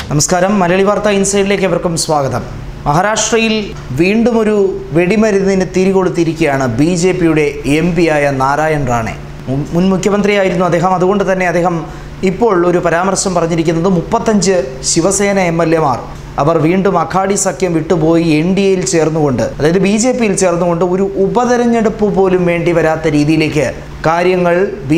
നമസ്കാരം. മലയാളി വാർത്ത ഇൻസൈഡിലേക്ക് എവർക്കും സ്വാഗതം. മഹാരാഷ്ട്രയിൽ വീണ്ടും ഒരു വെടിമരുന്നിന് തിരികൊളുത്തിയിരിക്കുകയാണ് BJPയുടെ MP ആയ നാരായൺ റാണെ. മുൻ മുഖ്യമന്ത്രിയായിരുന്നു അദ്ദേഹം. അതുകൊണ്ട് തന്നെ അദ്ദേഹം ഇപ്പോൾ ഒരു പരാമർശം പറഞ്ഞിരിക്കുന്നത് 35 ശിവസേന MLAമാർ അവർ വീണ്ടും അഘാടി സഖ്യം വിട്ടുപോയി NDAയിൽ ചേർന്നുകൊണ്ട്, അതായത് BJPയിൽ ചേർന്നുകൊണ്ട് ഒരു ഉപതെരഞ്ഞെടുപ്പ് പോലും വേണ്ടി വരാത്ത രീതിയിലേക്ക് കാര്യങ്ങൾ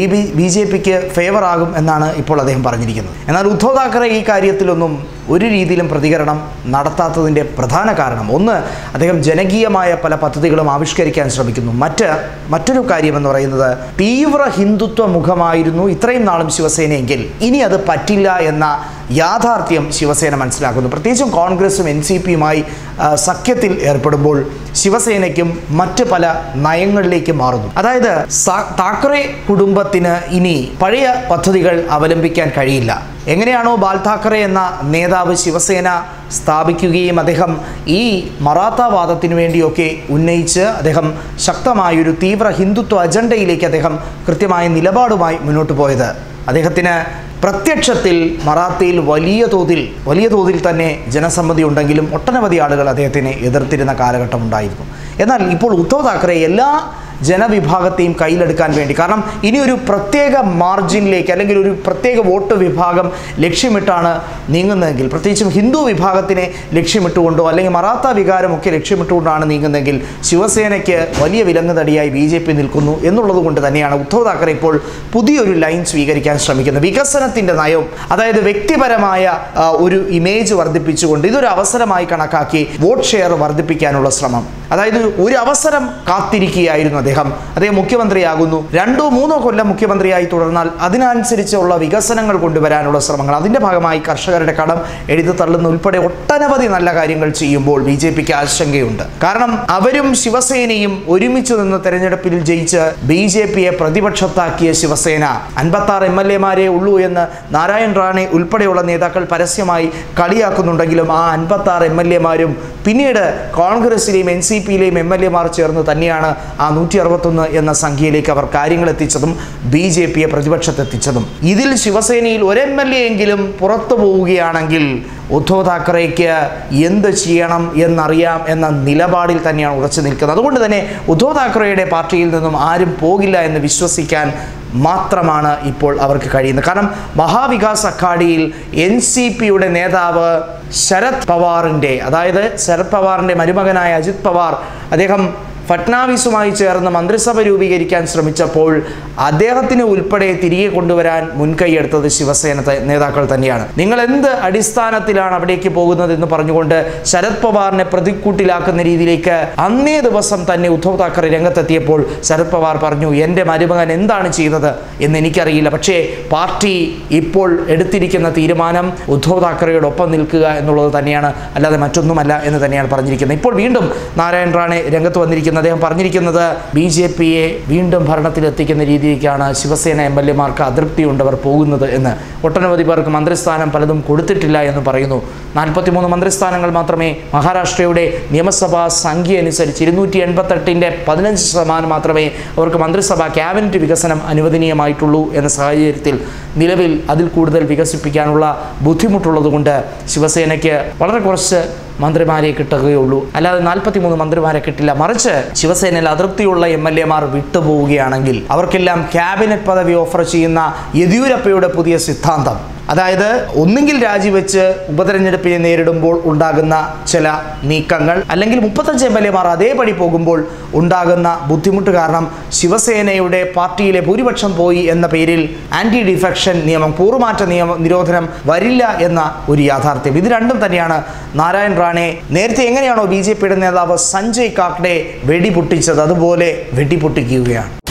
BJPക്ക് ഫേവർ ആകും എന്നാണ് ഇപ്പോൾ അദ്ദേഹം പറഞ്ഞിരിക്കുന്നത്. എന്നാൽ ഉദ്ധവ് താക്കറെ ഈ കാര്യത്തിലൊന്നും ഒരു രീതിയിലും പ്രതികരണം നടത്താത്തതിൻ്റെ പ്രധാന കാരണം, ഒന്ന്, അദ്ദേഹം ജനകീയമായ പല പദ്ധതികളും ആവിഷ്കരിക്കാൻ ശ്രമിക്കുന്നു. മറ്റൊരു കാര്യമെന്ന് പറയുന്നത്, തീവ്ര ഹിന്ദുത്വ മുഖമായിരുന്നു ഇത്രയും നാളും ശിവസേനയെങ്കിൽ ഇനി അത് പറ്റില്ല എന്ന യാഥാർത്ഥ്യം ശിവസേന മനസ്സിലാക്കുന്നു. പ്രത്യേകിച്ചും കോൺഗ്രസും NCPയുമായി സഖ്യത്തിൽ ഏർപ്പെടുമ്പോൾ ശിവസേനയ്ക്കും മറ്റ് പല നയങ്ങളിലേക്ക് മാറുന്നു. അതായത് താക്കറെ കുടുംബത്തിന് ഇനി പഴയ പദ്ധതികൾ അവലംബിക്കാൻ കഴിയില്ല. എങ്ങനെയാണോ ബാൽ താക്കറെ എന്ന നേതാവ് ശിവസേന സ്ഥാപിക്കുകയും അദ്ദേഹം ഈ മറാത്താവാദത്തിനു വേണ്ടിയൊക്കെ ഉന്നയിച്ച് അദ്ദേഹം ശക്തമായൊരു തീവ്ര ഹിന്ദുത്വ അജണ്ടയിലേക്ക് അദ്ദേഹം കൃത്യമായ നിലപാടുമായി മുന്നോട്ട് പോയത്, അദ്ദേഹത്തിന് പ്രത്യക്ഷത്തിൽ മറാത്തയിൽ വലിയ തോതിൽ തന്നെ ജനസമ്മതി ഉണ്ടെങ്കിലും ഒട്ടനവധി ആളുകൾ അദ്ദേഹത്തിനെ എതിർത്തിരുന്ന കാലഘട്ടം ഉണ്ടായിരുന്നു. എന്നാൽ ഇപ്പോൾ ഉദ്ധവ് താക്കറെ എല്ലാ ജനവിഭാഗത്തെയും കയ്യിലെടുക്കാൻ വേണ്ടി, കാരണം ഇനി ഒരു പ്രത്യേക മാർജിനിലേക്ക് അല്ലെങ്കിൽ ഒരു പ്രത്യേക വോട്ട് വിഭാഗം ലക്ഷ്യമിട്ടാണ് നീങ്ങുന്നതെങ്കിൽ, പ്രത്യേകിച്ചും ഹിന്ദു വിഭാഗത്തിനെ ലക്ഷ്യമിട്ടുകൊണ്ടോ അല്ലെങ്കിൽ മറാത്ത വികാരമൊക്കെ ലക്ഷ്യമിട്ടുകൊണ്ടാണ് നീങ്ങുന്നതെങ്കിൽ ശിവസേനയ്ക്ക് വലിയ വിലങ്ങുതടിയായി BJP നിൽക്കുന്നു എന്നുള്ളത് കൊണ്ട് തന്നെയാണ് ഉദ്ധവ് താക്കറെ ഇപ്പോൾ പുതിയൊരു ലൈൻ സ്വീകരിക്കാൻ ശ്രമിക്കുന്നത്. വികസനത്തിൻ്റെ നയവും, അതായത് വ്യക്തിപരമായ ഒരു ഇമേജ് വർദ്ധിപ്പിച്ചുകൊണ്ട് ഇതൊരു അവസരമായി കണക്കാക്കി വോട്ട് ഷെയർ വർദ്ധിപ്പിക്കാനുള്ള ശ്രമം, അതായത് ഒരു അവസരം കാത്തിരിക്കുകയായിരുന്നു അദ്ദേഹം മുഖ്യമന്ത്രിയാകുന്നു, 2-3 കൊല്ലം മുഖ്യമന്ത്രിയായി തുടർന്നാൽ അതിനനുസരിച്ചുള്ള വികസനങ്ങൾ കൊണ്ടുവരാനുള്ള ശ്രമങ്ങൾ, അതിൻ്റെ ഭാഗമായി കർഷകരുടെ കടം എഴുതി തള്ളുന്ന ഉൾപ്പെടെ ഒട്ടനവധി നല്ല കാര്യങ്ങൾ ചെയ്യുമ്പോൾ BJPക്ക് ആശങ്കയുണ്ട്. കാരണം അവരും ശിവസേനയും ഒരുമിച്ച് നിന്ന് തെരഞ്ഞെടുപ്പിൽ ജയിച്ച് BJPയെ പ്രതിപക്ഷത്താക്കിയ ശിവസേന 56 MLAമാരെ ഉള്ളൂ എന്ന് നാരായൺ റാണെ ഉൾപ്പെടെയുള്ള നേതാക്കൾ പരസ്യമായി കളിയാക്കുന്നുണ്ടെങ്കിലും ആ 56 MLAമാരും പിന്നീട് കോൺഗ്രസിലെയും NCPയിലെയും MLAമാർ ചേർന്ന് തന്നെയാണ് ആ 161 എന്ന സംഖ്യയിലേക്ക് അവർ കാര്യങ്ങൾ എത്തിച്ചതും BJPയെ പ്രതിപക്ഷത്തെത്തിച്ചതും. ഇതിൽ ശിവസേനയിൽ ഒരു MLA എങ്കിലും പുറത്തു പോവുകയാണെങ്കിൽ ഉദ്ധവ് താക്കറേക്ക് എന്ത് ചെയ്യണം എന്നറിയാം എന്ന നിലപാടിൽ തന്നെയാണ് ഉറച്ചു നിൽക്കുന്നത്. അതുകൊണ്ട് തന്നെ ഉദ്ധവ് താക്കറെയുടെ പാർട്ടിയിൽ നിന്നും ആരും പോകില്ല എന്ന് വിശ്വസിക്കാൻ മാത്രമാണ് ഇപ്പോൾ അവർക്ക് കഴിയുന്നത്. കാരണം മഹാവികാസ് അഘാഡിയിൽ NCPയുടെ നേതാവ് ശരത് പവാറിൻ്റെ മരുമകനായ അജിത് പവാർ, അദ്ദേഹം ഫട്നാവിസുമായി ചേർന്ന് മന്ത്രിസഭ രൂപീകരിക്കാൻ ശ്രമിച്ചപ്പോൾ അദ്ദേഹത്തിന് ഉൾപ്പെടെ തിരികെ കൊണ്ടുവരാൻ മുൻകൈയെടുത്തത് ശിവസേന നേതാക്കൾ തന്നെയാണ്. നിങ്ങൾ എന്ത് അടിസ്ഥാനത്തിലാണ് അവിടേക്ക് പോകുന്നത് എന്ന് പറഞ്ഞുകൊണ്ട് ശരത് പവാറിനെ പ്രതിക്കൂട്ടിലാക്കുന്ന രീതിയിലേക്ക് അന്നേ ദിവസം തന്നെ ഉദ്ധവ് താക്കറെ രംഗത്തെത്തിയപ്പോൾ ശരത് പവാർ പറഞ്ഞു, എൻ്റെ മരുമകൻ എന്താണ് ചെയ്തത് എന്ന് എനിക്കറിയില്ല, പക്ഷേ പാർട്ടി ഇപ്പോൾ എടുത്തിരിക്കുന്ന തീരുമാനം ഉദ്ധവ് താക്കറയോടൊപ്പം നിൽക്കുക എന്നുള്ളത് തന്നെയാണ്, അല്ലാതെ മറ്റൊന്നുമല്ല എന്ന് തന്നെയാണ് പറഞ്ഞിരിക്കുന്നത്. ഇപ്പോൾ വീണ്ടും നാരായൺ റാണെ രംഗത്ത് വന്നിരിക്കുന്നത്, അദ്ദേഹം പറഞ്ഞിരിക്കുന്നത് BJPയെ വീണ്ടും ഭരണത്തിലെത്തിക്കുന്ന രീതിയിലേക്കാണ് ശിവസേന MLAമാർക്ക് അതൃപ്തിയുണ്ടവർ പോകുന്നത് എന്ന്. ഒട്ടനവധി പേർക്ക് മന്ത്രിസ്ഥാനം പലതും കൊടുത്തിട്ടില്ല എന്ന് പറയുന്നു. 43 മന്ത്രിസ്ഥാനങ്ങൾ മാത്രമേ മഹാരാഷ്ട്രയുടെ നിയമസഭാ സംഖ്യ അനുസരിച്ച് 288ൻ്റെ 15% മാത്രമേ അവർക്ക് മന്ത്രിസഭാ ക്യാബിനറ്റ് വികസനം അനുവദനീയമായിട്ടുള്ളൂ എന്ന സാഹചര്യത്തിൽ നിലവിൽ അതിൽ കൂടുതൽ വികസിപ്പിക്കാനുള്ള ബുദ്ധിമുട്ടുള്ളതുകൊണ്ട് ശിവസേനയ്ക്ക് വളരെ കുറച്ച് മന്ത്രിമാരെ കിട്ടുകയുള്ളൂ, അല്ലാതെ 43 മന്ത്രിമാരെ കിട്ടില്ല. മറിച്ച് ശിവസേനയിൽ അതൃപ്തിയുള്ള MLAമാർ വിട്ടുപോവുകയാണെങ്കിൽ അവർക്കെല്ലാം ക്യാബിനറ്റ് പദവി ഓഫർ ചെയ്യുന്ന യെദ്യൂരപ്പയുടെ പുതിയ സിദ്ധാന്തം, അതായത് ഒന്നുകിൽ രാജിവെച്ച് ഉപതെരഞ്ഞെടുപ്പിനെ നേരിടുമ്പോൾ ഉണ്ടാകുന്ന ചില നീക്കങ്ങൾ, അല്ലെങ്കിൽ 35 MLAമാർ അതേപടി പോകുമ്പോൾ ഉണ്ടാകുന്ന ബുദ്ധിമുട്ട് കാരണം ശിവസേനയുടെ പാർട്ടിയിലെ ഭൂരിപക്ഷം പോയി എന്ന പേരിൽ ആന്റി ഡിഫെക്ഷൻ നിയമം, കൂറുമാറ്റ നിരോധനം വരില്ല എന്ന ഒരു യാഥാർത്ഥ്യം. ഇത് രണ്ടും തന്നെയാണ് നാരായൺ റാണെ നേരത്തെ എങ്ങനെയാണോ BJPയുടെ നേതാവ് സഞ്ജയ് കാക്ഡെ വെടിപൊട്ടിച്ചത് അതുപോലെ വെടിപൊട്ടിക്കുകയാണ്.